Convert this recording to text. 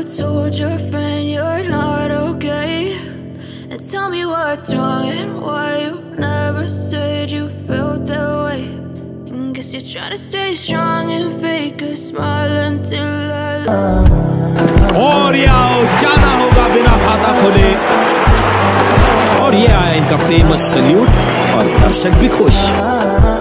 told your friend you're not okay? And tell me what's wrong and why you never said you felt that way. And guess you're trying to stay strong and fake a smile until I और ये आओ जाना होगा बिना खाता खोले। और ये आया इनका फेमस सल्यूट और दर्शक भी खुश।